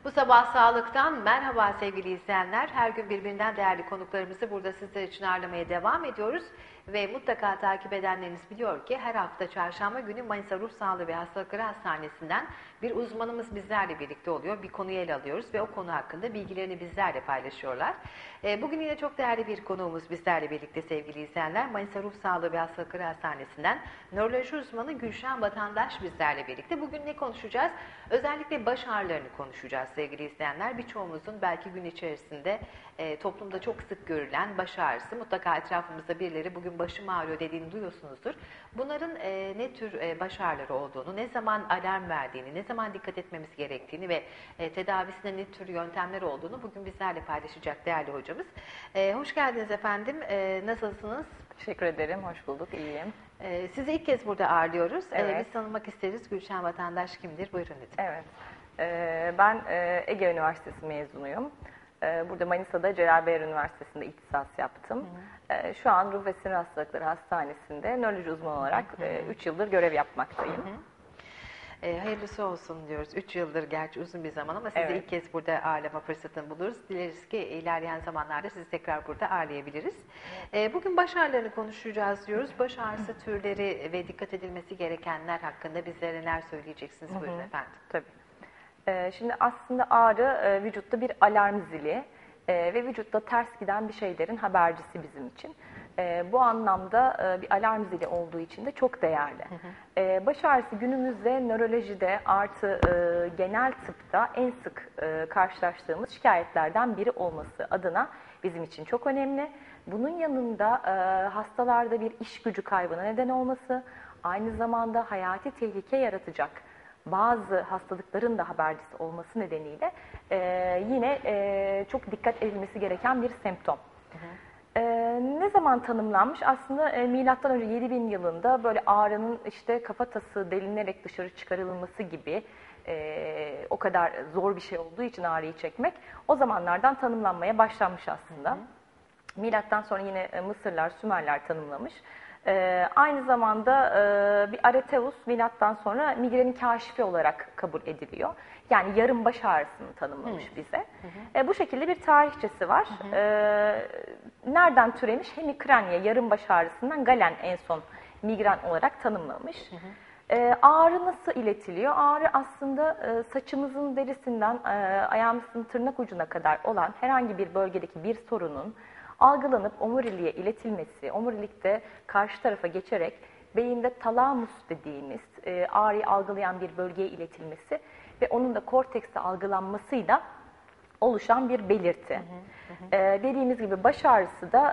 Bu sabah sağlıktan merhaba sevgili izleyenler. Her gün birbirinden değerli konuklarımızı burada sizler için ağırlamaya devam ediyoruz. Ve mutlaka takip edenleriniz biliyor ki her hafta çarşamba günü Manisa Ruh Sağlığı ve Hastalıkları Hastanesi'nden bir uzmanımız bizlerle birlikte oluyor. Bir konuyu ele alıyoruz ve o konu hakkında bilgilerini bizlerle paylaşıyorlar. Bugün yine çok değerli bir konuğumuz bizlerle birlikte sevgili izleyenler. Manisa Ruh Sağlığı ve Hastalıkları Hastanesi'nden nöroloji uzmanı Gülşen Vatandaş bizlerle birlikte. Bugün ne konuşacağız? Özellikle baş ağrılarını konuşacağız sevgili izleyenler. Birçoğumuzun belki gün içerisinde toplumda çok sık görülen baş ağrısı, mutlaka etrafımızda birileri bugün başım ağrıyor dediğini duyuyorsunuzdur. Bunların ne tür baş ağrıları olduğunu, ne zaman alarm verdiğini, ne zaman dikkat etmemiz gerektiğini ve tedavisinde ne tür yöntemler olduğunu bugün bizlerle paylaşacak değerli hocamız. Hoş geldiniz efendim. Nasılsınız? Teşekkür ederim. Hoş bulduk. İyiyim. Sizi ilk kez burada ağırlıyoruz. Evet. Biz tanımak isteriz. Gülşen Vatandaş kimdir? Buyurun lütfen. Evet. Ben Ege Üniversitesi mezunuyum. Burada Manisa'da Celal Bayar Üniversitesi'nde ihtisas yaptım. Şu an Ruh ve Sinir Hastalıkları Hastanesi'nde nöroloji uzmanı olarak 3 yıldır görev yapmaktayım. Hayırlısı olsun diyoruz. 3 yıldır gerçi uzun bir zaman ama sizi Evet. ilk kez burada ağırlama fırsatını buluruz. Dileriz ki ilerleyen zamanlarda sizi tekrar burada ağırlayabiliriz. Bugün baş ağrılarını konuşacağız diyoruz. Baş ağrısı türleri ve dikkat edilmesi gerekenler hakkında bizlere neler söyleyeceksiniz? Buyurun efendim. Tabii. Şimdi aslında ağrı vücutta bir alarm zili ve vücutta ters giden bir şeylerin habercisi bizim için. Bu anlamda bir alarm zili olduğu için de çok değerli. Baş ağrısı günümüzde nörolojide artı genel tıpta en sık karşılaştığımız şikayetlerden biri olması adına bizim için çok önemli. Bunun yanında hastalarda bir iş gücü kaybına neden olması, aynı zamanda hayati tehlike yaratacak bazı hastalıkların da habercisi olması nedeniyle yine çok dikkat edilmesi gereken bir semptom. Ne zaman tanımlanmış? Aslında milattan önce 7000 yılında böyle ağrının işte kafatası delinerek dışarı çıkarılması gibi o kadar zor bir şey olduğu için ağrıyı çekmek o zamanlardan tanımlanmaya başlanmış aslında. Milattan sonra yine Mısırlar, Sümerler tanımlamış. Aynı zamanda bir Areteus milattan sonra migrenin kaşifi olarak kabul ediliyor. Yani yarım baş ağrısını tanımlamış bize. Bu şekilde bir tarihçesi var. Nereden türemiş? Hemikrania yarım baş ağrısından Galen en son migren olarak tanımlamış. Ağrı nasıl iletiliyor? Ağrı aslında saçımızın derisinden ayağımızın tırnak ucuna kadar olan herhangi bir bölgedeki bir sorunun algılanıp omuriliğe iletilmesi, omurilikte karşı tarafa geçerek beyinde talamus dediğimiz ağrıyı algılayan bir bölgeye iletilmesi ve onun da kortekste algılanmasıyla oluşan bir belirti. Dediğimiz gibi baş ağrısı da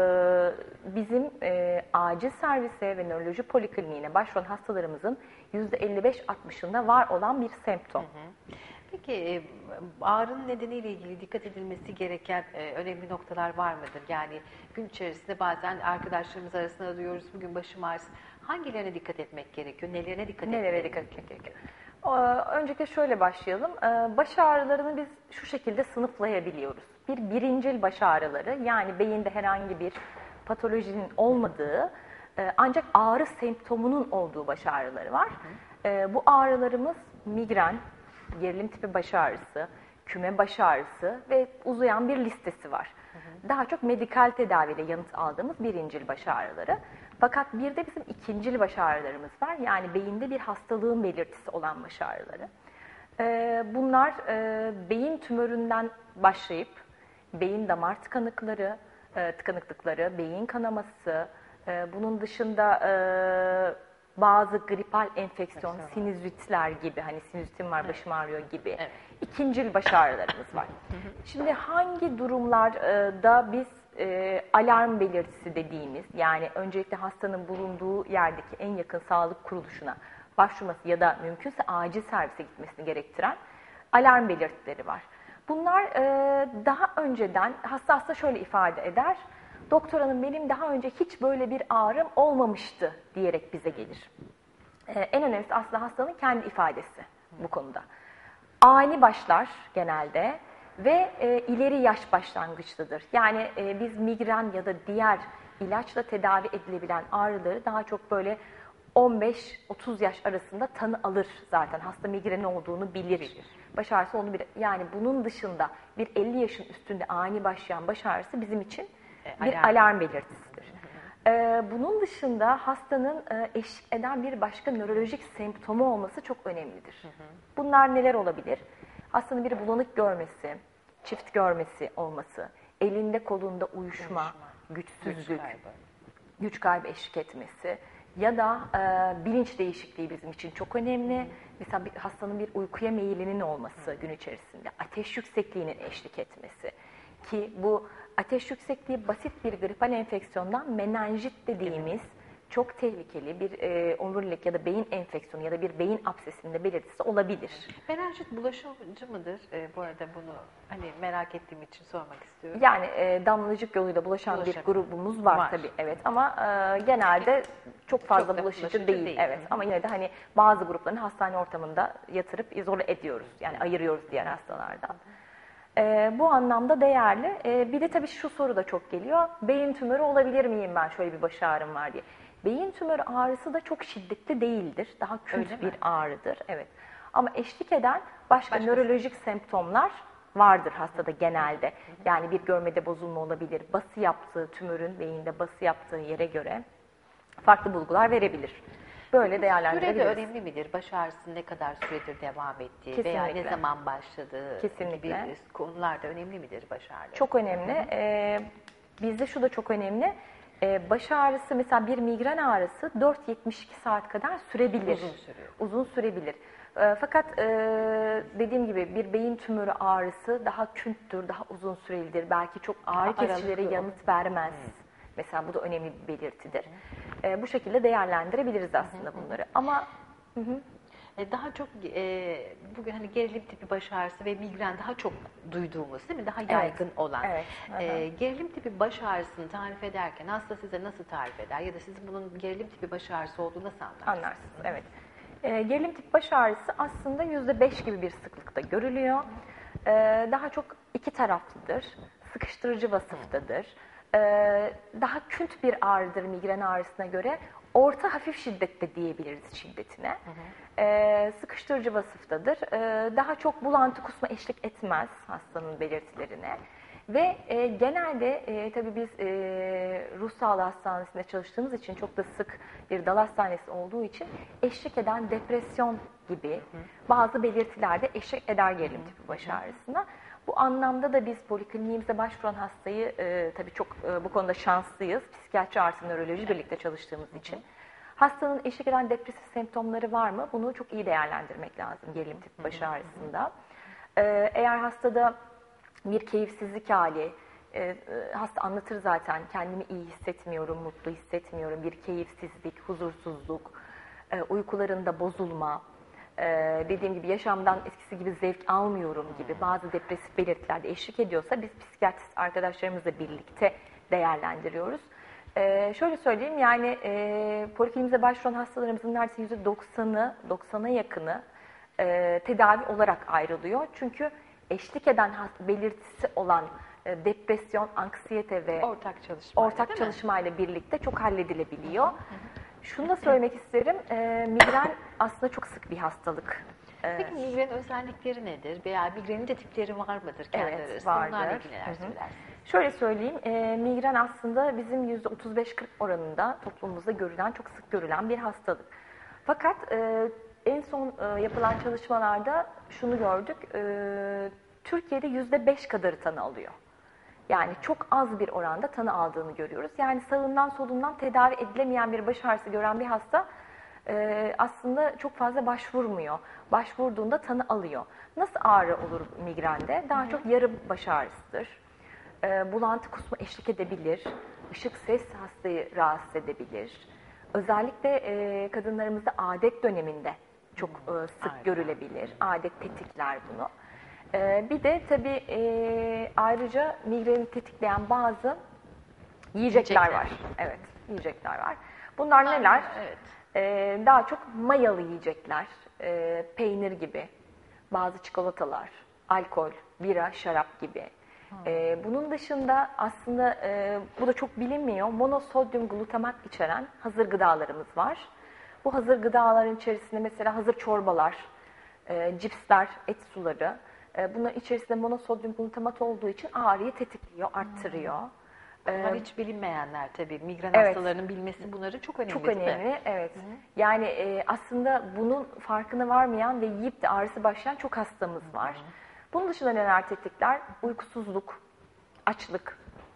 bizim acil servise ve nöroloji polikliniğine başvuran hastalarımızın %55-60'ında var olan bir semptom. Peki ağrının nedeniyle ilgili dikkat edilmesi gereken önemli noktalar var mıdır? Yani gün içerisinde bazen arkadaşlarımız arasında duyuyoruz bugün başım ağrısı. Hangilerine dikkat etmek gerekiyor? Nelerine dikkat etmek gerekiyor? Öncelikle şöyle başlayalım. Baş ağrılarını biz şu şekilde sınıflayabiliyoruz. Bir birincil baş ağrıları, yani beyinde herhangi bir patolojinin olmadığı ancak ağrı semptomunun olduğu baş ağrıları var. Bu ağrılarımız migren, gerilim tipi baş ağrısı, küme baş ağrısı ve uzayan bir listesi var. Daha çok medikal tedaviyle yanıt aldığımız birincil baş ağrıları. Fakat bir de bizim ikincil baş ağrılarımız var. Yani beyinde bir hastalığın belirtisi olan baş ağrıları. Bunlar beyin tümöründen başlayıp beyin damar tıkanıklıkları, beyin kanaması, bunun dışında bazı gripal enfeksiyon, sinüzitler gibi, hani sinüzitim var, başım ağrıyor gibi ikincil baş ağrılarımız var. Şimdi hangi durumlarda biz alarm belirtisi dediğimiz, yani öncelikle hastanın bulunduğu yerdeki en yakın sağlık kuruluşuna başvurması ya da mümkünse acil servise gitmesini gerektiren alarm belirtileri var. Bunlar daha önceden hasta şöyle ifade eder: doktor hanım benim daha önce hiç böyle bir ağrım olmamıştı diyerek bize gelir. En önemlisi aslında hastanın kendi ifadesi bu konuda. Ani başlar genelde ve ileri yaş başlangıçlıdır. Yani biz migren ya da diğer ilaçla tedavi edilebilen ağrıları daha çok böyle 15-30 yaş arasında tanı alır zaten. Hasta migreni olduğunu bilir. Baş ağrısı onu bilir. Yani bunun dışında bir 50 yaşın üstünde ani başlayan baş ağrısı bizim için bir alarm belirtisidir. Bunun dışında hastanın eşlik eden bir başka nörolojik semptomu olması çok önemlidir. Bunlar neler olabilir? Hastanın bir bulanık görmesi, çift görmesi olması, elinde kolunda uyuşma, güçsüzlük, güç kaybı eşlik etmesi ya da bilinç değişikliği bizim için çok önemli. Mesela hastanın bir uykuya meyilinin olması gün içerisinde, ateş yüksekliğinin eşlik etmesi ki bu ateş yüksekliği basit bir gripal enfeksiyondan menenjit dediğimiz çok tehlikeli bir omurilik ya da beyin enfeksiyonu ya da bir beyin absesinde belirtisi olabilir. Menenjit bulaşıcı mıdır? Bu arada bunu hani merak ettiğim için sormak istiyorum. Yani damlacık yoluyla bulaşan bir grubumuz var tabii, evet, ama genelde çok fazla bulaşıcı değil. Evet, ama yine de hani bazı gruplarını hastane ortamında yatırıp izole ediyoruz. Yani ayırıyoruz diğer hastalardan. Bu anlamda değerli. Bir de tabii şu soru da çok geliyor. Beyin tümörü olabilir miyim ben, şöyle bir baş ağrım var diye. Beyin tümörü ağrısı da çok şiddetli değildir. Daha künt bir ağrıdır. Evet. Ama eşlik eden başka nörolojik semptomlar vardır hastada genelde. Yani bir görmede bozulma olabilir. Bası yaptığı, tümörün beyinde bası yaptığı yere göre farklı bulgular verebilir. Böyle değerlendirebiliriz. Süre de önemli midir? Baş ağrısı ne kadar süredir devam ettiği veya ne zaman başladığı gibi konular da önemli midir baş ağrısı? Çok önemli. Bizde şu da çok önemli. Baş ağrısı, mesela bir migren ağrısı 4-72 saat kadar sürebilir. Uzun sürüyor. Uzun sürebilir. Fakat dediğim gibi bir beyin tümörü ağrısı daha künttür, daha uzun sürelidir. Belki çok ağrı kesicilere yanıt vermez. Mesela bu da önemli bir belirtidir. Bu şekilde değerlendirebiliriz aslında bunları. Ama daha çok bugün hani gerilim tipi baş ağrısı ve migren daha çok duyduğumuz, değil mi? Daha yaygın olan. Evet. Gerilim tipi baş ağrısını tarif ederken hasta size nasıl tarif eder? Ya da siz bunun gerilim tipi baş ağrısı olduğunu nasıl anlarsınız? Anlarsınız, evet. Gerilim tipi baş ağrısı aslında %5 gibi bir sıklıkta görülüyor. Daha çok iki taraflıdır, sıkıştırıcı vasıftadır. Daha künt bir ağrıdır migren ağrısına göre. Orta hafif şiddette diyebiliriz şiddetine. Sıkıştırıcı vasıftadır. Daha çok bulantı, kusma eşlik etmez hastanın belirtilerine. Ve genelde tabii biz ruh sağlığı hastanesinde çalıştığımız için, çok da sık bir dal hastanesi olduğu için eşlik eden depresyon gibi bazı belirtiler de eşlik eder gerilim tipi baş ağrısına. Bu anlamda da biz polikliniğimize başvuran hastayı tabii çok bu konuda şanslıyız. Psikiyatri artı nöroloji birlikte çalıştığımız için. Hastanın eşlik eden depresif semptomları var mı? Bunu çok iyi değerlendirmek lazım gerilim tipi baş ağrısında. Eğer hastada bir keyifsizlik hali, hasta anlatır zaten, kendimi iyi hissetmiyorum, mutlu hissetmiyorum, bir keyifsizlik, huzursuzluk, uykularında bozulma, dediğim gibi yaşamdan eskisi gibi zevk almıyorum gibi bazı depresif belirtiler de eşlik ediyorsa biz psikiyatrist arkadaşlarımızla birlikte değerlendiriyoruz. Şöyle söyleyeyim, yani polikliniğimize başvuran hastalarımızın neredeyse %90'a yakını tedavi olarak ayrılıyor. Çünkü eşlik eden belirtisi olan depresyon, anksiyete ve ortak çalışmayla birlikte çok halledilebiliyor. Şunu da söylemek isterim, migren aslında çok sık bir hastalık. Peki migren özellikleri nedir? Veya migrenin de tipleri var mıdır kendi arasında? Vardır. Bunlarla ilgili neler söylersiniz? Şöyle söyleyeyim, migren aslında bizim %35-40 oranında toplumumuzda görülen, çok sık görülen bir hastalık. Fakat en son yapılan çalışmalarda şunu gördük, Türkiye'de %5 kadarı tanı alıyor. Yani çok az bir oranda tanı aldığını görüyoruz. Yani sağından solundan tedavi edilemeyen bir baş ağrısı gören bir hasta aslında çok fazla başvurmuyor. Başvurduğunda tanı alıyor. Nasıl ağrı olur migrende? Daha çok yarı baş ağrısıdır. Bulantı, kusma eşlik edebilir. Işık, ses hastayı rahatsız edebilir. Özellikle kadınlarımızda adet döneminde çok sık görülebilir. Adet tetikler bunu. Bir de tabii ayrıca migreni tetikleyen bazı yiyecekler var. Evet, yiyecekler var. Bunlar neler? Daha çok mayalı yiyecekler, peynir gibi, bazı çikolatalar, alkol, bira, şarap gibi. Bunun dışında aslında bu da çok bilinmiyor, monosodyum glutamat içeren hazır gıdalarımız var. Bu hazır gıdaların içerisinde mesela hazır çorbalar, cipsler, et suları. Bunların içerisinde monosodyum glutamat olduğu için ağrıyı tetikliyor, arttırıyor. Bunlar hiç bilinmeyenler tabii. Migren Evet. hastalarının bilmesi bunları çok önemli Çok değil mi? önemli, evet. Yani aslında bunun farkına varmayan ve yiyip de ağrısı başlayan çok hastamız var. Bunun dışında neler tetikler? Uykusuzluk, açlık.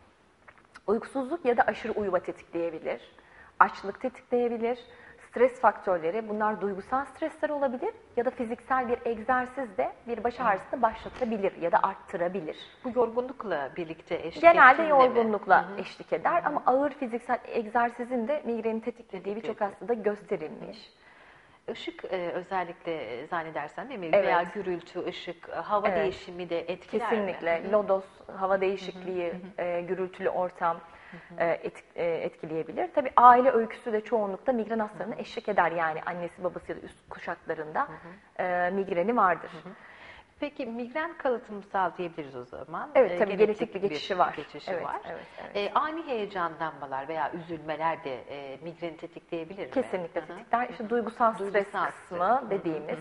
Uykusuzluk ya da aşırı uyuma tetikleyebilir. Açlık tetikleyebilir. Stres faktörleri, bunlar duygusal stresler olabilir ya da fiziksel bir egzersiz de bir baş ağrısını başlatabilir ya da arttırabilir. Bu yorgunlukla birlikte eşlik Genelde ettiğinde mi? yorgunlukla eşlik eder ama ağır fiziksel egzersizin de migreni tetiklediği birçok hastada gösterilmiş. Işık özellikle zannedersem değil mi? Evet. Veya gürültü, ışık, hava Evet. değişimi de etkiler mi? Kesinlikle. Lodos, hava değişikliği, gürültülü ortam etkileyebilir. Tabii aile öyküsü de çoğunlukla migren hastalarına eşlik eder. Yani annesi, babası ya da üst kuşaklarında migreni vardır. Peki migren kalıtımsal diyebiliriz o zaman. Evet, tabii genetik bir geçişi var. Evet, var. evet. Ani heyecanlanmalar veya üzülmeler de migreni tetikleyebilir mi? Kesinlikle tetikler. İşte duygusal stres Duygusal kısmı stres. dediğimiz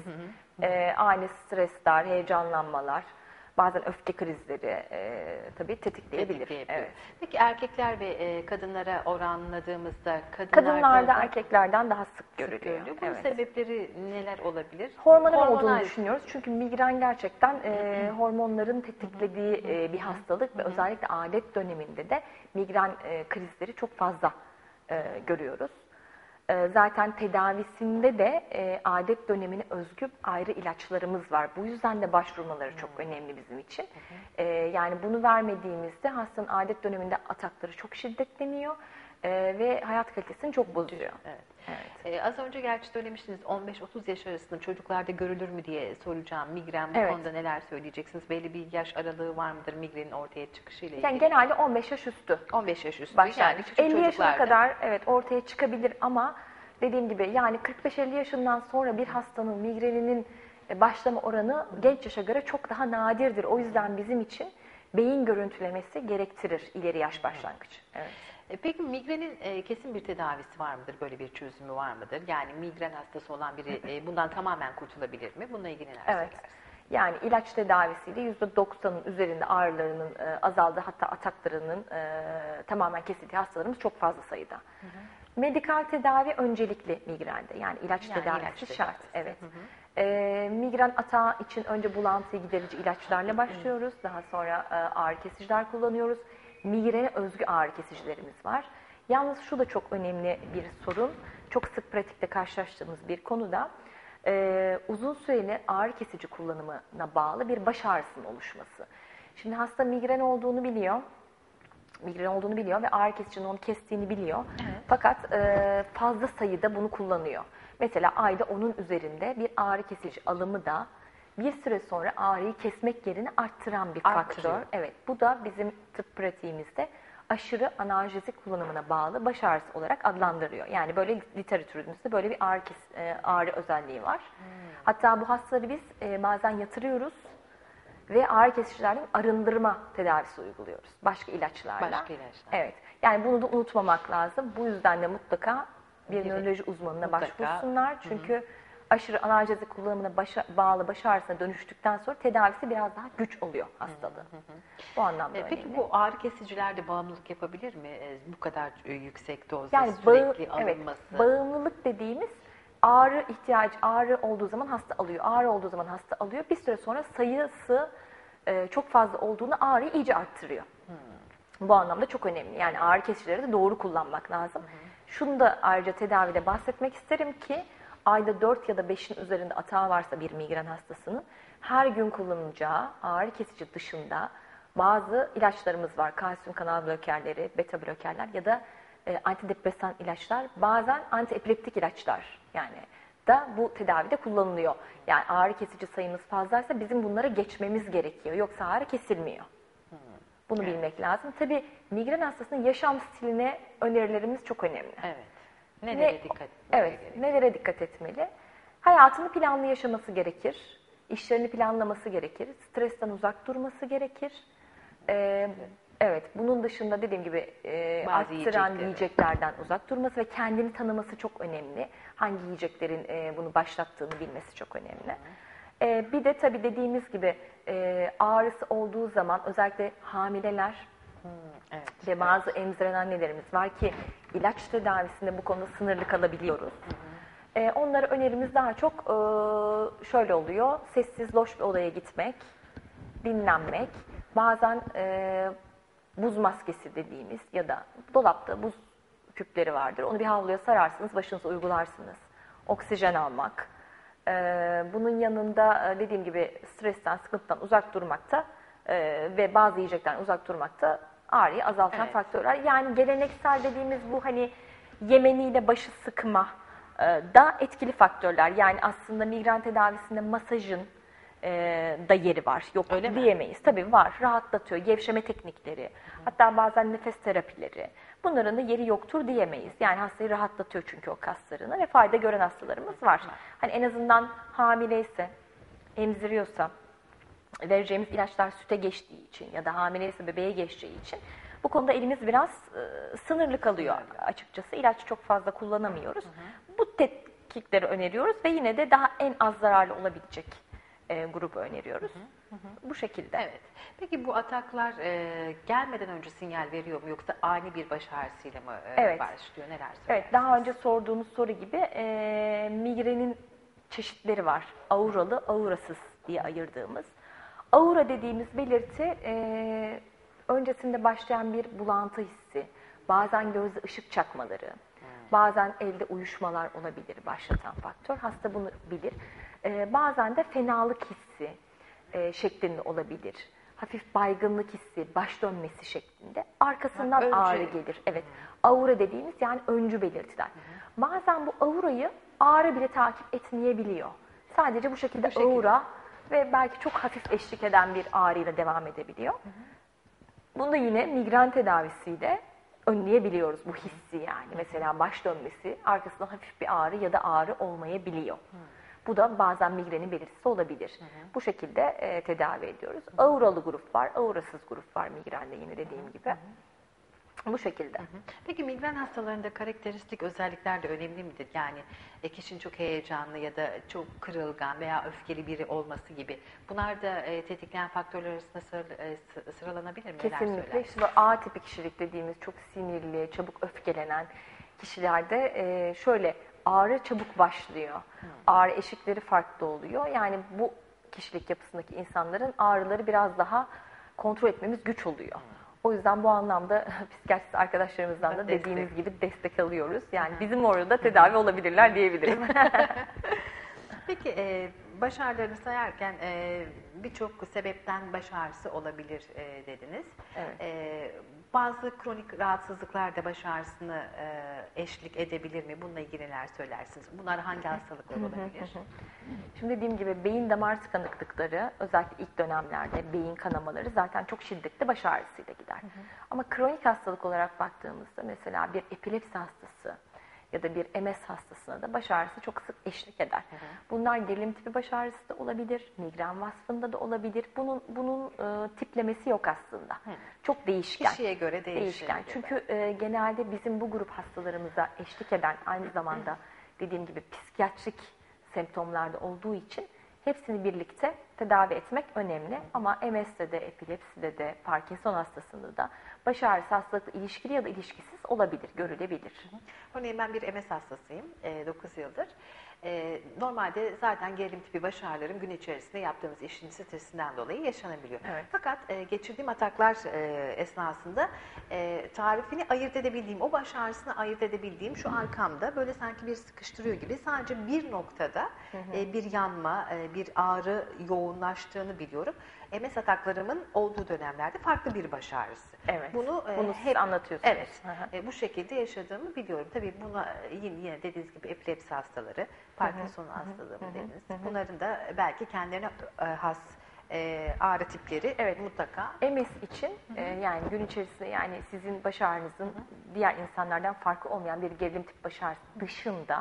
ani stresler, heyecanlanmalar, bazen öfke krizleri tabii tetikleyebilir. Evet. Peki erkekler ve kadınlara oranladığımızda Kadınlarda erkeklerden daha sık görülüyor. Bunun Evet. sebepleri neler olabilir? Hormonal olduğunu düşünüyoruz. Çünkü migren gerçekten hormonların tetiklediği bir hastalık ve özellikle adet döneminde de migren krizleri çok fazla görüyoruz. Zaten tedavisinde de adet dönemine özgü ayrı ilaçlarımız var. Bu yüzden de başvurmaları çok önemli bizim için. Yani bunu vermediğimizde hastanın adet döneminde atakları çok şiddetleniyor ve hayat kalitesini çok bozuyor. Evet. Az önce gerçi söylemiştiniz 15-30 yaş arasında çocuklarda görülür mü diye soracağım. Migren bu konuda neler söyleyeceksiniz? Belli bir yaş aralığı var mıdır migrenin ortaya çıkışıyla ilgili? Yani genelde 15 yaş üstü. 15 yaş üstü. Başlangıç. Yani 50 yaşına kadar evet ortaya çıkabilir ama dediğim gibi yani 45-50 yaşından sonra bir hastanın migreninin başlama oranı genç yaşa göre çok daha nadirdir. O yüzden bizim için beyin görüntülemesi gerektirir ileri yaş başlangıcı. Evet. Peki migrenin kesin bir tedavisi var mıdır? Böyle bir çözümü var mıdır? Yani migren hastası olan biri bundan tamamen kurtulabilir mi? Bununla ilgili neler söylersiniz? Yani ilaç tedavisiyle %90'ın üzerinde ağrılarının azaldığı hatta ataklarının tamamen kesildiği hastalarımız çok fazla sayıda. Medikal tedavi öncelikli migrende. Yani ilaç tedavisi şart. Evet. Migren atağı için önce bulantıyı giderici ilaçlarla başlıyoruz. Daha sonra ağrı kesiciler kullanıyoruz. Migrene özgü ağrı kesicilerimiz var. Yalnız şu da çok önemli bir sorun. Çok sık pratikte karşılaştığımız bir konuda uzun süreli ağrı kesici kullanımına bağlı bir baş ağrısının oluşması. Şimdi hasta migren olduğunu biliyor. Migren olduğunu biliyor ve ağrı kesicinin onu kestiğini biliyor. Evet. Fakat fazla sayıda bunu kullanıyor. Mesela ayda onun üzerinde bir ağrı kesici alımı da bir süre sonra ağrıyı kesmek yerine arttıran bir faktör. Evet, bu da bizim tıp pratiğimizde aşırı analjezik kullanımına bağlı baş ağrısı olarak adlandırıyor. Yani böyle literatürümüzde böyle bir ağrı özelliği var. Hatta bu hastaları biz bazen yatırıyoruz ve ağrı kesicilerden arındırma tedavisi uyguluyoruz. Başka ilaçlarla. Evet. Yani bunu da unutmamak lazım. Bu yüzden de mutlaka bir nöroloji uzmanına başvursunlar. Çünkü aşırı analjezik kullanımına bağlı baş ağrısına dönüştükten sonra tedavisi biraz daha güç oluyor hastalığın. Bu anlamda önemli. Peki bu ağrı kesiciler de bağımlılık yapabilir mi? Bu kadar yüksek dozda yani sürekli alınması. Evet, bağımlılık dediğimiz ağrı olduğu zaman hasta alıyor. Ağrı olduğu zaman hasta alıyor. Bir süre sonra sayısı çok fazla olduğunu ağrıyı iyice arttırıyor. Bu anlamda çok önemli. Yani ağrı kesicileri de doğru kullanmak lazım. Şunu da ayrıca tedavide bahsetmek isterim ki ayda 4 ya da 5'in üzerinde atağı varsa bir migren hastasının her gün kullanacağı ağrı kesici dışında bazı ilaçlarımız var. Kalsiyum kanal blokerleri, beta blokerler ya da antidepresan ilaçlar, bazen antiepileptik ilaçlar yani da bu tedavide kullanılıyor. Yani ağrı kesici sayımız fazlaysa bizim bunlara geçmemiz gerekiyor. Yoksa ağrı kesilmiyor. Bunu bilmek lazım. Tabii migren hastasının yaşam stiline önerilerimiz çok önemli. Evet. Nelere dikkat etmeli? Evet, nelere dikkat etmeli? Hayatını planlı yaşaması gerekir. İşlerini planlaması gerekir. Stresten uzak durması gerekir. Evet, bunun dışında dediğim gibi Bazı arttıran yiyecekleri. yiyeceklerden uzak durması ve kendini tanıması çok önemli. Hangi yiyeceklerin bunu başlattığını bilmesi çok önemli. Bir de tabii dediğimiz gibi ağrısı olduğu zaman özellikle hamileler Evet. ve bazı emziren annelerimiz var ki ilaç tedavisinde bu konuda sınırlı kalabiliyoruz. Onlara önerimiz daha çok şöyle oluyor: sessiz, loş bir odaya gitmek, dinlenmek, bazen buz maskesi dediğimiz ya da dolapta buz küpleri vardır. Onu bir havluya sararsınız, başınıza uygularsınız. Oksijen almak. Bunun yanında dediğim gibi stresten, sıkıntıdan uzak durmakta ve bazı yiyecekten uzak durmakta ağrıyı azaltan Evet. faktörler. Yani geleneksel dediğimiz bu hani yemeniyle başı sıkma da etkili faktörler. Yani aslında migren tedavisinde masajın da yeri var. Yok Öyle mi? diyemeyiz. Tabii var. Rahatlatıyor. Gevşeme teknikleri. Hatta bazen nefes terapileri. Bunların da yeri yoktur diyemeyiz. Yani hastayı rahatlatıyor çünkü o kaslarını ve fayda gören hastalarımız var. Hani en azından hamileyse, emziriyorsa, vereceğimiz ilaçlar süte geçtiği için ya da hamileyse bebeğe geçeceği için bu konuda elimiz biraz sınırlı kalıyor açıkçası. İlaç çok fazla kullanamıyoruz. Bu tetkikleri öneriyoruz ve yine de daha en az zararlı olabilecek grubu öneriyoruz. Bu şekilde. Evet. Peki bu ataklar gelmeden önce sinyal veriyor mu, yoksa ani bir baş ağrısıyla mı Evet. başlıyor? Neler söylersiniz? Evet, daha önce sorduğunuz soru gibi migrenin çeşitleri var. Auralı, aurasız diye ayırdığımız. Aura dediğimiz belirti öncesinde başlayan bir bulantı hissi, bazen gözde ışık çakmaları, bazen elde uyuşmalar olabilir başlatan faktör. Hasta bunu bilir. Bazen de fenalık hissi şeklinde olabilir. Hafif baygınlık hissi, baş dönmesi şeklinde. Arkasından Öncü. ağrı gelir. Evet. Aura dediğimiz yani öncü belirtiler. Bazen bu aurayı ağrı bile takip etmeyebiliyor. Sadece bu şekilde, aura ve belki çok hafif eşlik eden bir ağrıyla devam edebiliyor. Bunu da yine migren tedavisiyle önleyebiliyoruz bu hissi yani. Mesela baş dönmesi, arkasından hafif bir ağrı ya da ağrı olmayabiliyor. Bu da bazen migrenin belirtisi olabilir. Bu şekilde tedavi ediyoruz. Auralı grup var, aurasız grup var migrende yine dediğim gibi. Bu şekilde. Peki migren hastalarında karakteristik özellikler de önemli midir? Yani kişinin çok heyecanlı ya da çok kırılgan veya öfkeli biri olması gibi. Bunlar da tetikleyen faktörler arasında sıralanabilir mi? Neler Kesinlikle. söylersiniz? İşte bu A tipi kişilik dediğimiz çok sinirli, çabuk öfkelenen kişilerde şöyle ağrı çabuk başlıyor. Ağrı eşikleri farklı oluyor. Yani bu kişilik yapısındaki insanların ağrıları biraz daha kontrol etmemiz güç oluyor. O yüzden bu anlamda psikiyatrist arkadaşlarımızdan da dediğiniz gibi destek alıyoruz. Yani bizim orada tedavi olabilirler diyebilirim. Peki baş ağrılarını sayarken birçok sebepten baş ağrısı olabilir dediniz. Evet. Bazı kronik rahatsızlıklar da baş ağrısını eşlik edebilir mi? Bununla ilgili neler söylersiniz? Bunlar hangi hastalıklar olabilir? Şimdi dediğim gibi beyin damar tıkanıklıkları özellikle ilk dönemlerde beyin kanamaları zaten çok şiddetli baş ağrısıyla gider. Ama kronik hastalık olarak baktığımızda mesela bir epilepsi hastası ya da bir MS hastasına da baş ağrısı çok sık eşlik eder. Bunlar gerilim tipi baş ağrısı da olabilir, migren vasfında da olabilir. Bunun tiplemesi yok aslında. Çok değişken. Kişiye göre değişken. Çünkü genelde bizim bu grup hastalarımıza eşlik eden aynı zamanda dediğim gibi psikiyatrik semptomlarda olduğu için hepsini birlikte tedavi etmek önemli. Ama MS'de de, epilepside de, Parkinson hastasında da baş ağrısı hastalıkla ilişkili ya da ilişkisiz olabilir, görülebilir. Örneğin ben bir MS hastasıyım, 9 yıldır. Normalde zaten gerilim tipi baş ağrılarım gün içerisinde yaptığımız işin stresinden dolayı yaşanabiliyor. Evet. Fakat geçirdiğim ataklar esnasında tarifini ayırt edebildiğim, o baş ağrısını ayırt edebildiğim şu arkamda böyle sanki bir sıkıştırıyor gibi sadece bir noktada bir yanma, bir ağrı yoğunlaştığını biliyorum. MS ataklarımın olduğu dönemlerde farklı bir baş ağrısı. Evet. Bunu siz hep anlatıyorsunuz. Evet. Bu şekilde yaşadığımı biliyorum. Tabii buna yine dediğiniz gibi epilepsi hastaları, Parkinson hastalığı mı dediniz. Bunların da belki kendilerine has ağrı tipleri mutlaka. MS için yani gün içerisinde yani sizin baş ağrınızın diğer insanlardan farklı olmayan bir gerilim tip baş ağrısı dışında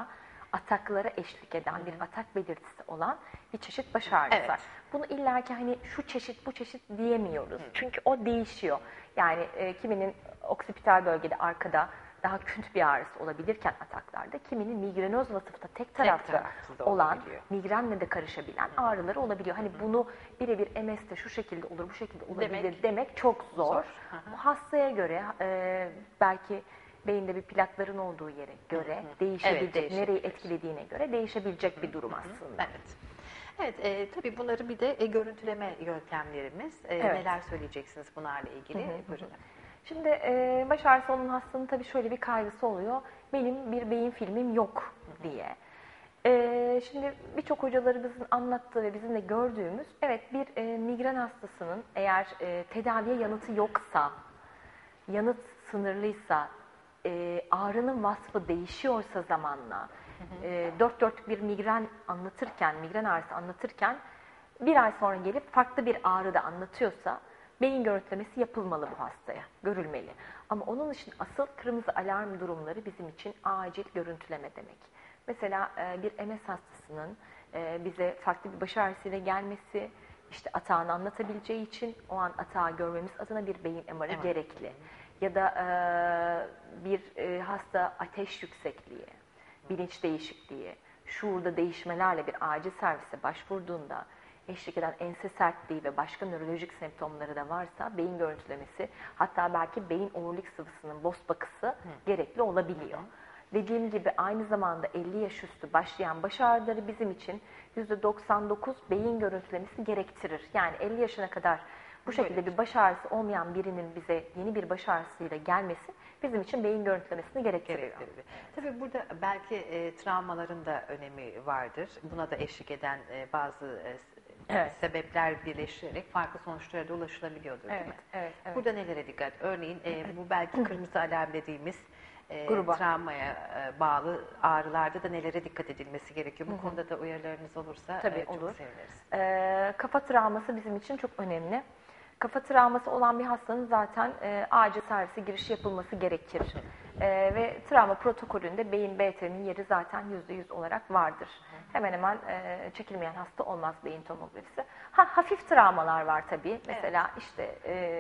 ataklara eşlik eden, bir atak belirtisi olan bir çeşit baş ağrısı Evet. var. Bunu illaki hani şu çeşit bu çeşit diyemiyoruz. Çünkü o değişiyor. Yani kiminin oksipital bölgede arkada daha künt bir ağrısı olabilirken ataklarda, kiminin migrenoz vasıfta tek taraflı taraflı da olan, olabiliyor. migrenle de karışabilen ağrıları olabiliyor. Hani bunu birebir MS'de şu şekilde olur, bu şekilde olabilir demek çok zor. Bu hastaya göre belki beyinde bir plakların olduğu yere göre değişebilecek, değişebilir. nereyi etkilediğine göre değişebilecek bir durum aslında. Evet. Evet, tabii bunları bir de görüntüleme yöntemlerimiz. Neler söyleyeceksiniz bunlarla ilgili? Buyurun. Şimdi baş ağrısı olan hastanın tabii şöyle bir kaygısı oluyor. Benim bir beyin filmim yok diye. Şimdi birçok hocalarımızın anlattığı ve bizim de gördüğümüz, evet, bir migren hastasının eğer tedaviye yanıtı yoksa, yanıt sınırlıysa, ağrının vasfı değişiyorsa zamanla, dört dörtlük bir migren anlatırken, migren ağrısı anlatırken bir ay sonra gelip farklı bir ağrı da anlatıyorsa beyin görüntülemesi yapılmalı bu hastaya, görülmeli. Ama onun için asıl kırmızı alarm durumları bizim için acil görüntüleme demek. Mesela bir MS hastasının bize farklı bir baş ağrısıyla gelmesi, işte atağını anlatabileceği için o an atağı görmemiz adına bir beyin MR'ı gerekli. Ya da bir hasta ateş yüksekliği, bilinç değişikliği, şuurda değişmelerle bir acil servise başvurduğunda eşlik eden ense sertliği ve başka nörolojik semptomları da varsa beyin görüntülemesi, hatta belki beyin omurilik sıvısının BOS bakısı gerekli olabiliyor. Dediğim gibi aynı zamanda 50 yaş üstü başlayan baş ağrıları bizim için %99 beyin görüntülemesi gerektirir. Yani 50 yaşına kadar bu şekilde bir baş ağrısı olmayan birinin bize yeni bir baş ağrısıyla gelmesi bizim için beyin görüntülemesini gerektiriyor. Tabii burada belki travmaların da önemi vardır. Buna da eşlik eden bazı sebepler birleştirerek farklı sonuçlara da ulaşılabiliyordur, değil mi? Evet. Burada nelere dikkat? Örneğin bu belki kırmızı alarm dediğimiz Gruba. travmaya bağlı ağrılarda da nelere dikkat edilmesi gerekiyor? Bu konuda da uyarılarınız olursa Tabii çok olur. seviniriz. Kafa travması bizim için çok önemli. Kafa travması olan bir hastanın zaten acil servise giriş yapılması gerekir. Ve travma protokolünde beyin BT'nin yeri zaten %100 olarak vardır. Hemen hemen çekilmeyen hasta olmaz beyin tomografisi. Hafif travmalar var tabii. Mesela işte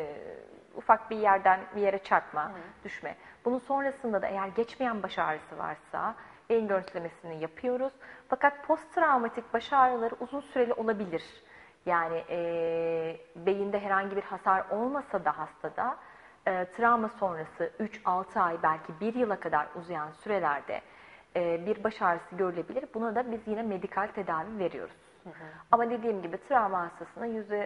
ufak bir yerden bir yere çarpma, düşme. Bunun sonrasında da eğer geçmeyen baş ağrısı varsa beyin görüntülemesini yapıyoruz. Fakat post travmatik baş ağrıları uzun süreli olabilir. Yani beyinde herhangi bir hasar olmasa da hastada travma sonrası 3-6 ay belki 1 yıla kadar uzayan sürelerde bir baş ağrısı görülebilir. Buna da biz yine medikal tedavi veriyoruz. Ama dediğim gibi travma hastasına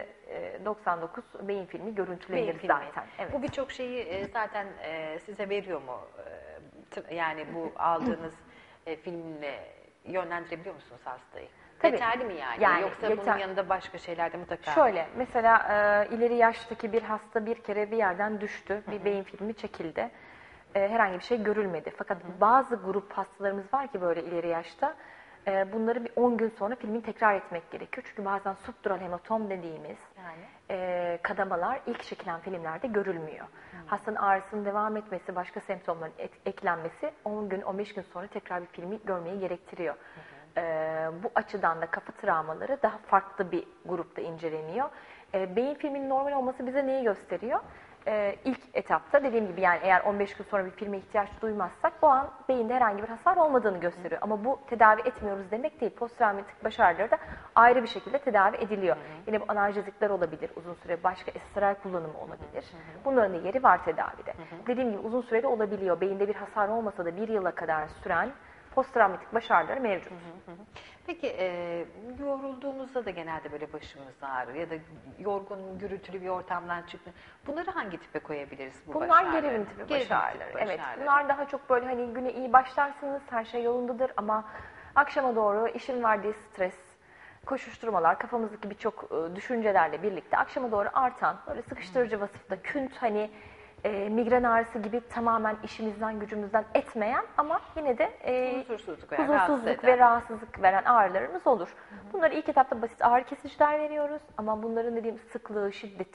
%99 beyin filmi görüntülenir zaten. Evet. Bu birçok şeyi zaten size veriyor mu? Yani bu aldığınız filmle yönlendirebiliyor musunuz hastayı? Tabii. Yeterli mi yani? Yoksa yeter. bunun yanında başka şeyler de mutlaka... Şöyle, mesela ileri yaştaki bir hasta bir kere bir yerden düştü, bir beyin filmi çekildi. Herhangi bir şey görülmedi. Fakat bazı grup hastalarımız var ki böyle ileri yaşta, bunları bir 10 gün sonra filmin tekrar etmek gerekiyor. Çünkü bazen subdural hematom dediğimiz kadamalar ilk çekilen filmlerde görülmüyor. Hastanın ağrısının devam etmesi, başka semptomların eklenmesi 10 gün, 15 gün sonra tekrar bir filmi görmeyi gerektiriyor. Bu açıdan da kafa travmaları daha farklı bir grupta inceleniyor. Beyin filminin normal olması bize neyi gösteriyor? İlk etapta dediğim gibi, yani eğer 15 gün sonra bir filme ihtiyaç duymazsak o an beyinde herhangi bir hasar olmadığını gösteriyor. Ama bu tedavi etmiyoruz demek değil. Posttraumatik baş ağrıları da ayrı bir şekilde tedavi ediliyor. Yine bu analjezikler olabilir, uzun süre başka esteral kullanımı olabilir. Bunların da yeri var tedavide. Dediğim gibi uzun süreli olabiliyor. Beyinde bir hasar olmasa da 1 yıla kadar süren posttraumatik baş ağrıları mevcut. Peki yorulduğumuzda da genelde böyle başımız ağrır ya da yorgun, gürültülü bir ortamdan çıktı. Bunları hangi tipe koyabiliriz bu baş Bunlar ağrıları? gerilim tipi baş ağrıları. Evet, ağrıları. bunlar daha çok böyle hani güne iyi başlarsınız, her şey yolundadır ama akşama doğru işin verdiği stres, koşuşturmalar, kafamızdaki birçok düşüncelerle birlikte akşama doğru artan, böyle sıkıştırıcı vasıfta künt, hani migren ağrısı gibi tamamen işimizden gücümüzden etmeyen ama yine de huzursuzluk ve rahatsızlık veren ağrılarımız olur. Bunları ilk etapta basit ağrı kesiciler veriyoruz ama bunların dediğim sıklığı, şiddeti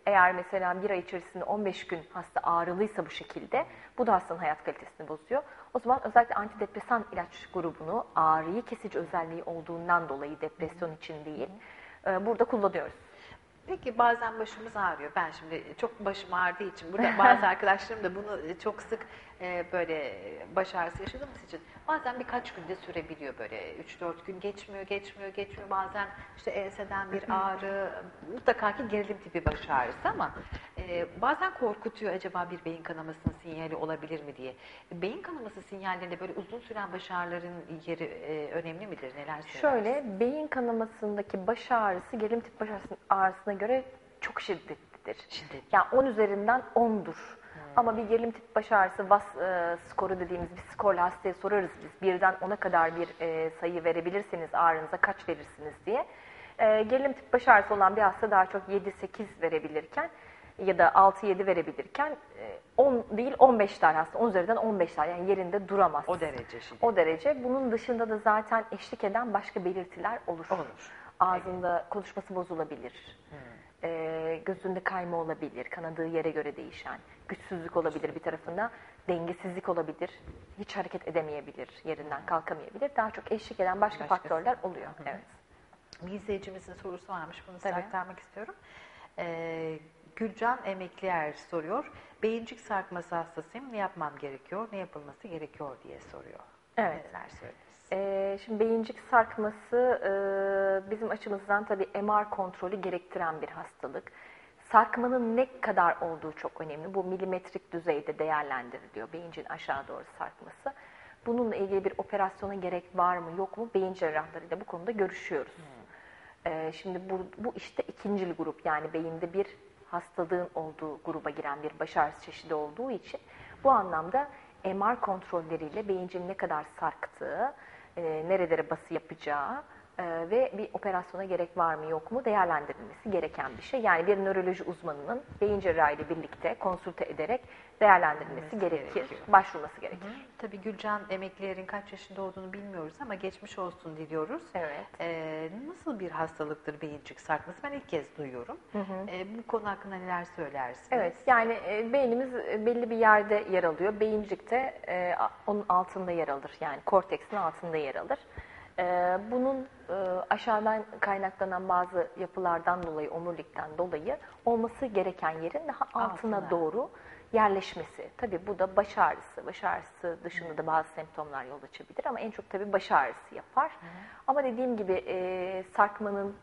Eğer mesela bir ay içerisinde 15 gün hasta ağrılıysa bu şekilde, bu da hastanın hayat kalitesini bozuyor. O zaman özellikle antidepresan ilaç grubunu ağrıyı kesici özelliği olduğundan dolayı depresyon için değil, burada kullanıyoruz. Peki bazen başımız ağrıyor. Ben şimdi çok başım ağrıdığı için burada bazı arkadaşlarım da bunu çok sık böyle baş ağrısı yaşadığımız için bazen birkaç günde sürebiliyor böyle 3-4 gün geçmiyor. Bazen işte enseden bir ağrı, mutlaka ki gerilim tipi baş ağrısı ama bazen korkutuyor acaba bir beyin kanamasının sinyali olabilir mi diye. Beyin kanaması sinyallerinde böyle uzun süren baş ağrıların yeri önemli midir? Neler söylersiniz? Şöyle, beyin kanamasındaki baş ağrısı gerilim tipi baş ağrısına göre çok şiddetlidir. Yani 10 üzerinden 10'dur. Ama bir gerilim tipi baş ağrısı VAS skoru dediğimiz bir skorla hastaya sorarız biz. Birden 10'a kadar bir sayı verebilirseniz ağrınıza kaç verirsiniz diye. Gerilim tipi baş ağrısı olan bir hasta daha çok 7-8 verebilirken ya da 6-7 verebilirken 10 değil 15 der hasta. 10 üzerinden 15 der. Yani yerinde duramaz. O derece şimdi. O derece. Bunun dışında da zaten eşlik eden başka belirtiler olur. Ağzında konuşması bozulabilir. Gözünde kayma olabilir. Kanadığı yere göre değişen. Güçsüzlük olabilir bir tarafında. Dengesizlik olabilir. Hiç hareket edemeyebilir. Yerinden kalkamayabilir. Daha çok eşlik eden başka faktörler oluyor. Evet. Bir izleyicimizin sorusu varmış. Bunu size aktarmak istiyorum. Gülcan Emekliyer soruyor. Beyincik sarkması hastasıyım. Ne yapmam gerekiyor? Ne yapılması gerekiyor diye soruyor. Evet. Neler söyleriz? Şimdi beyincik sarkması bizim açımızdan tabii MR kontrolü gerektiren bir hastalık. Sarkmanın ne kadar olduğu çok önemli. Bu milimetrik düzeyde değerlendiriliyor beyincin aşağı doğru sarkması. Bununla ilgili bir operasyona gerek var mı yok mu beyin cerrahlarıyla bu konuda görüşüyoruz. Şimdi bu işte ikincil grup, yani beyinde bir hastalığın olduğu gruba giren bir baş ağrısı çeşidi olduğu için bu anlamda MR kontrolleriyle beyincin ne kadar sarktığı, nerelere bası yapacağı ve bir operasyona gerek var mı yok mu değerlendirilmesi gereken bir şey. Yani bir nöroloji uzmanının beyin cerrahıyla birlikte konsülte ederek değerlendirilmesi gerekir, başvurması gerekir. Tabii Gülcan Emekliyer'in kaç yaşında olduğunu bilmiyoruz ama geçmiş olsun diliyoruz. Evet. Nasıl bir hastalıktır beyincik sarkması? Ben ilk kez duyuyorum. Bu konu hakkında neler söylersiniz? Evet, yani beynimiz belli bir yerde yer alıyor. Beyincik de onun altında yer alır. Yani korteksin altında yer alır. Bunun aşağıdan kaynaklanan bazı yapılardan dolayı, omurilikten dolayı olması gereken yerin daha altına doğru yerleşmesi. Tabii bu da baş ağrısı. Baş ağrısı dışında da bazı semptomlar yol açabilir ama en çok tabii baş ağrısı yapar. Ama dediğim gibi sarkmanın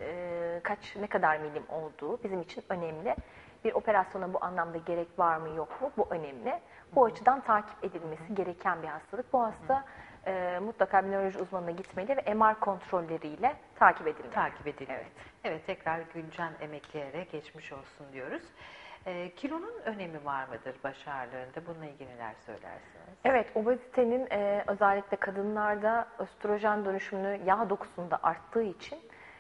ne kadar milim olduğu bizim için önemli. Bir operasyona bu anlamda gerek var mı yok mu? Bu önemli. Bu açıdan takip edilmesi gereken bir hastalık. Bu hasta mutlaka bir nöroloji uzmanına gitmeli ve MR kontrolleriyle takip edilmeli. Takip edilmeli. Evet, tekrar Gülcan Emekliyer'e geçmiş olsun diyoruz. Kilonun önemi var mıdır baş ağrılarında? Bununla ilgili neler söylersiniz? Evet, obezitenin özellikle kadınlarda östrojen dönüşümünü yağ dokusunda arttığı için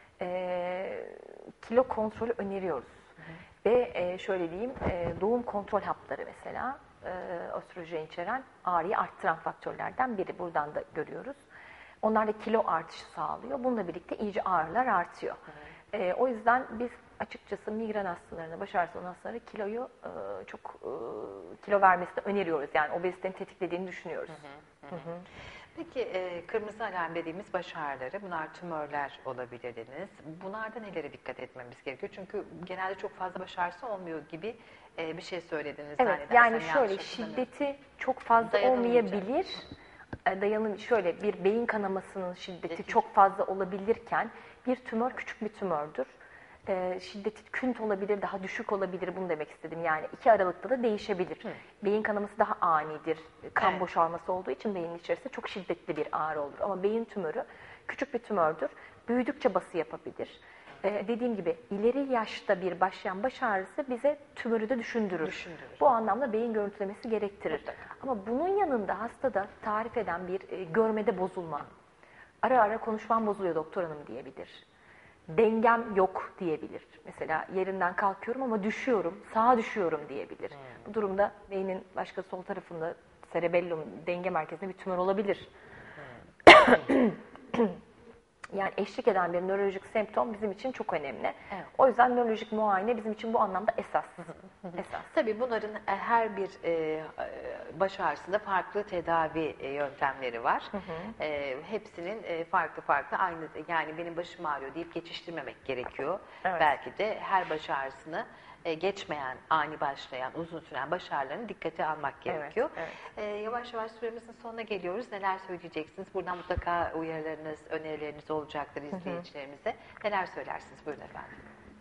kilo kontrolü öneriyoruz. Ve şöyle diyeyim, doğum kontrol hapları mesela östrojen içeren ağrıyı arttıran faktörlerden biri. Buradan da görüyoruz. Onlar da kilo artışı sağlıyor. Bununla birlikte iyice ağrılar artıyor. O yüzden biz açıkçası migren hastalarına, baş ağrısı olan hastalara kiloyu çok kilo vermesini öneriyoruz. Yani obezitenin tetiklediğini düşünüyoruz. Peki kırmızı alarm dediğimiz baş ağrıları, bunlar tümörler olabilir dediniz. Bunlarda nelere dikkat etmemiz gerekiyor? Çünkü genelde çok fazla baş ağrısı olmuyor gibi bir şey söylediniz. Evet, yani şöyle şiddeti çok fazla olmayabilir. Şöyle bir beyin kanamasının şiddeti çok fazla olabilirken bir tümör küçük bir tümördür. Şiddeti künt olabilir, daha düşük olabilir, bunu demek istedim. Yani iki aralıkta da değişebilir. Beyin kanaması daha anidir, kan boşalması olduğu için beynin içerisinde çok şiddetli bir ağrı olur. Ama beyin tümörü küçük bir tümördür, büyüdükçe bası yapabilir. Dediğim gibi ileri yaşta bir başlayan baş ağrısı bize tümörü de düşündürür. Bu anlamda beyin görüntülemesi gerektirir. Ama bunun yanında hastada tarif eden bir görmede bozulma, ara ara konuşmam bozuluyor doktor hanım diyebilir. Dengem yok diyebilir. Mesela yerinden kalkıyorum ama düşüyorum, sağa düşüyorum diyebilir. Bu durumda beynin başka sol tarafında cerebellum denge merkezinde bir tümör olabilir. Yani eşlik eden bir nörolojik semptom bizim için çok önemli. Evet. O yüzden nörolojik muayene bizim için bu anlamda esas. Esas. Tabii bunların her bir baş ağrısında farklı tedavi yöntemleri var. Hepsinin farklı farklı aynı, yani benim başım ağrıyor deyip geçiştirmemek gerekiyor. Evet. Belki de her baş ağrısını geçmeyen, ani başlayan, uzun süren baş ağrılarını dikkate almak gerekiyor. Yavaş yavaş süremizin sonuna geliyoruz. Neler söyleyeceksiniz? Buradan mutlaka uyarılarınız, önerileriniz olacaktır izleyicilerimize. Neler söylersiniz? Buyurun efendim.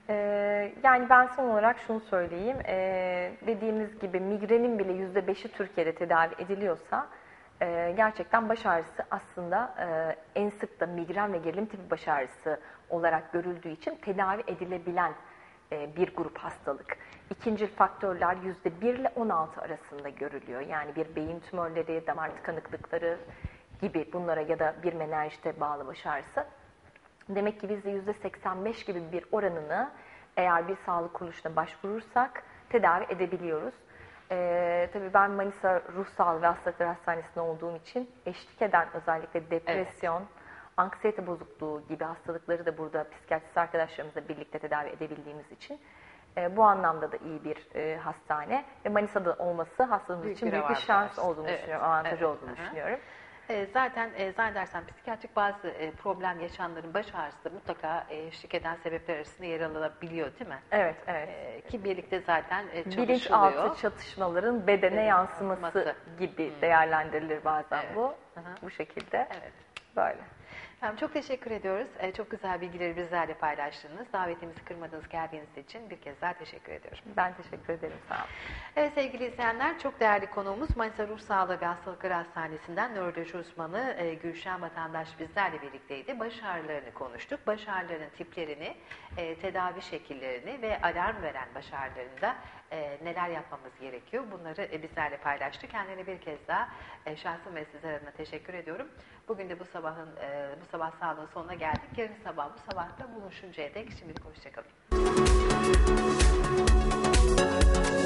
Yani ben son olarak şunu söyleyeyim. Dediğimiz gibi migrenin bile %5'i Türkiye'de tedavi ediliyorsa gerçekten baş ağrısı aslında en sık da migren ve gerilim tipi baş ağrısı olarak görüldüğü için tedavi edilebilen bir grup hastalık. İkincil faktörler %1 ile 16 arasında görülüyor. Yani bir beyin tümörleri, damar tıkanıklıkları gibi bunlara ya da bir menenjite bağlı baş ağrısı. Demek ki biz de %85 gibi bir oranını eğer bir sağlık kuruluşuna başvurursak tedavi edebiliyoruz. Tabii ben Manisa Ruh Sağlığı ve Hastalıklar Hastanesi'nde olduğum için eşlik eden özellikle depresyon, anksiyete bozukluğu gibi hastalıkları da burada psikiyatrist arkadaşlarımızla birlikte tedavi edebildiğimiz için bu anlamda da iyi bir hastane ve Manisa'da olması hastamız için büyük bir şans olduğunu düşünüyorum, avantajı olduğunu düşünüyorum. Zaten zannedersem psikiyatrik bazı problem yaşayanların baş ağrısı da mutlaka eşlik eden sebepler arasında yer alabiliyor değil mi? Evet, evet. Ki birlikte zaten çalışılıyor. Bilinçaltı çatışmaların bedene yansıması gibi değerlendirilir bazen bu. Bu şekilde. Evet. Böyle. Efendim, çok teşekkür ediyoruz. Çok güzel bilgileri bizlerle paylaştınız. Davetimizi kırmadınız, geldiğiniz için bir kez daha teşekkür ediyorum. Ben teşekkür ederim. Sağ olun. Evet sevgili izleyenler, çok değerli konuğumuz Manisa Ruh Sağlığı ve Hastalıklar Hastanesi'nden nöroloji uzmanı Gülşen Vatandaş bizlerle birlikteydi. Baş ağrılarını konuştuk. Baş ağrılarının tiplerini, tedavi şekillerini ve alarm veren baş ağrılarında neler yapmamız gerekiyor, bunları bizlerle paylaştı. Kendine bir kez daha şahsım ve sizler adına teşekkür ediyorum. Bugün de bu sabah sağlığın sonuna geldik. Yarın sabah bu sabahta buluşuncaya dek şimdilik hoşçakalın.